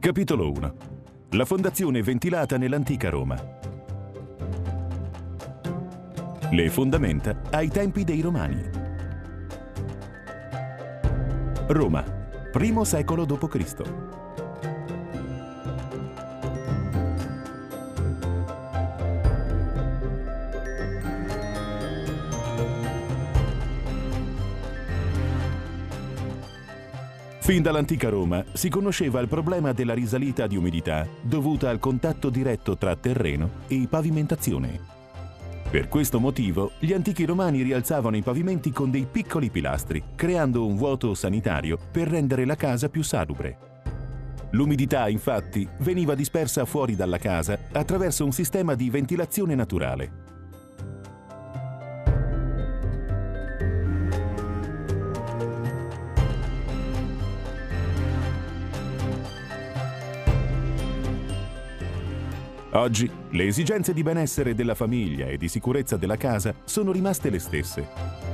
Capitolo 1. La fondazione ventilata nell'antica Roma. Le fondamenta ai tempi dei Romani. Roma, primo secolo d.C. Fin dall'antica Roma si conosceva il problema della risalita di umidità dovuta al contatto diretto tra terreno e pavimentazione. Per questo motivo, gli antichi romani rialzavano i pavimenti con dei piccoli pilastri, creando un vuoto sanitario per rendere la casa più salubre. L'umidità, infatti, veniva dispersa fuori dalla casa attraverso un sistema di ventilazione naturale. Oggi, le esigenze di benessere della famiglia e di sicurezza della casa sono rimaste le stesse.